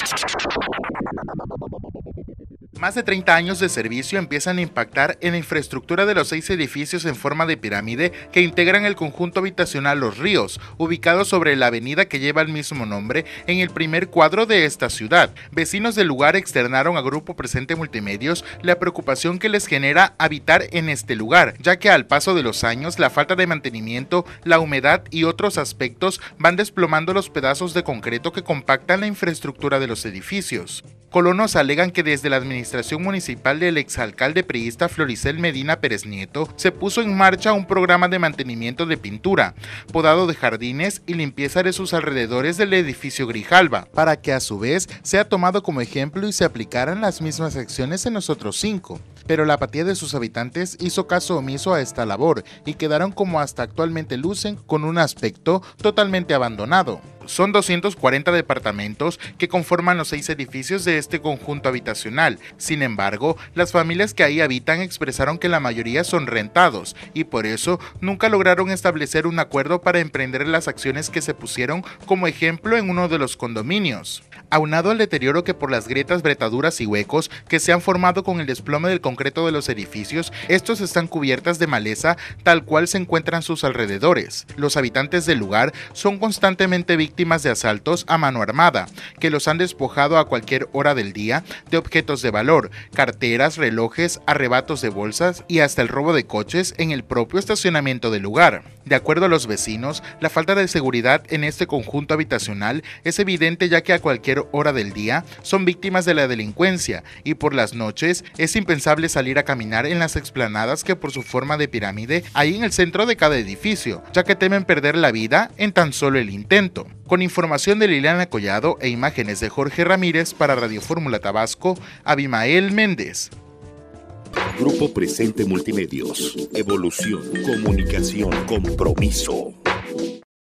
Más de 30 años de servicio empiezan a impactar en la infraestructura de los 6 edificios en forma de pirámide que integran el conjunto habitacional Los Ríos, ubicado sobre la avenida que lleva el mismo nombre en el primer cuadro de esta ciudad. Vecinos del lugar externaron a Grupo Presente Multimedios la preocupación que les genera habitar en este lugar, ya que al paso de los años la falta de mantenimiento, la humedad y otros aspectos van desplomando los pedazos de concreto que compactan la infraestructura de los edificios. Colonos alegan que desde la administración municipal del exalcalde priista Floricel Medina Pérez Nieto se puso en marcha un programa de mantenimiento de pintura, podado de jardines y limpieza de sus alrededores del edificio Grijalva, para que a su vez sea tomado como ejemplo y se aplicaran las mismas acciones en los otros 5. Pero la apatía de sus habitantes hizo caso omiso a esta labor y quedaron como hasta actualmente lucen con un aspecto totalmente abandonado. Son 240 departamentos que conforman los 6 edificios de este conjunto habitacional. Sin embargo, las familias que ahí habitan expresaron que la mayoría son rentados y por eso nunca lograron establecer un acuerdo para emprender las acciones que se pusieron como ejemplo en uno de los condominios. Aunado al deterioro que por las grietas, bretaduras y huecos que se han formado con el desplome del concreto de los edificios, estos están cubiertas de maleza tal cual se encuentran sus alrededores. Los habitantes del lugar son constantemente víctimas de asaltos a mano armada, que los han despojado a cualquier hora del día de objetos de valor, carteras, relojes, arrebatos de bolsas y hasta el robo de coches en el propio estacionamiento del lugar. De acuerdo a los vecinos, la falta de seguridad en este conjunto habitacional es evidente ya que a cualquier hora del día son víctimas de la delincuencia y por las noches es impensable salir a caminar en las explanadas que por su forma de pirámide hay en el centro de cada edificio, ya que temen perder la vida en tan solo el intento. Con información de Liliana Collado e imágenes de Jorge Ramírez para Radio Fórmula Tabasco, Abimael Méndez. Grupo Presente Multimedios. Evolución, comunicación, compromiso.